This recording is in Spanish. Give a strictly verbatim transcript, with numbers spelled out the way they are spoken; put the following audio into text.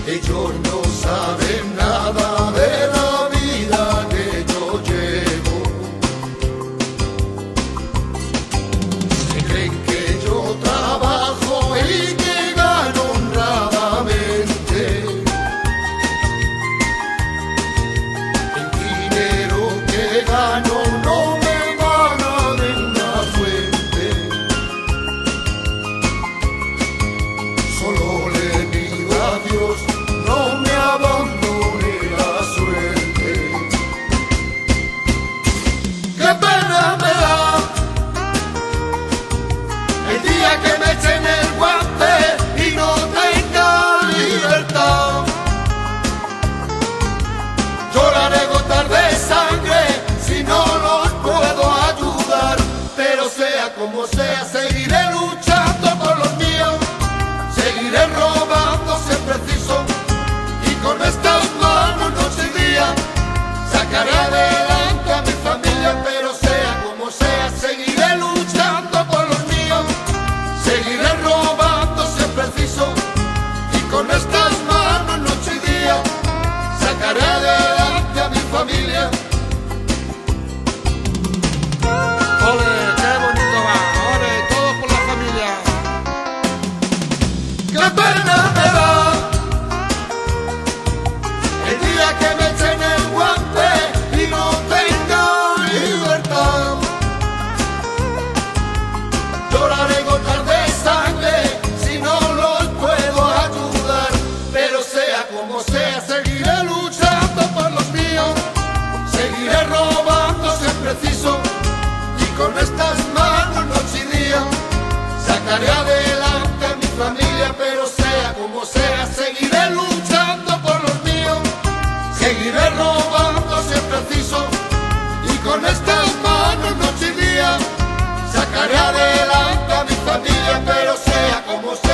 Ellos no saben nada de la vida que yo llevo. Se creen que yo trabajo y que gano honradamente. El dinero que gano no me gana de una fuente. Solo le pido a Dios no me abandone la suerte. ¡Qué pena me da el día que me echen el guante y no tenga libertad! Lloraré gotas de sangre si no los puedo ayudar, pero sea como sea seguiré luchando por los míos, seguiré robando si es preciso. Con estas manos noche y día sacaré adelante a mi familia, pero sea como sea seguiré luchando por los míos, seguiré robando si es preciso, y con estas manos noche y día sacaré adelante a mi familia. ¡Ole, qué bonito va! ¡Ole, todos por la familia! ¡Qué pena me da el día que me echen el guante y no tenga libertad! Lloraré gotas de sangre si no los puedo ayudar, pero sea como sea seguiré luchando por los míos, seguiré robando si es preciso, y con estas manos noche y día sacaré adelante a mi familia, pero sea como sea seguiré luchando por los míos, seguiré robando si es preciso, y con estas manos noche y día sacaré adelante a mi familia, pero sea como sea.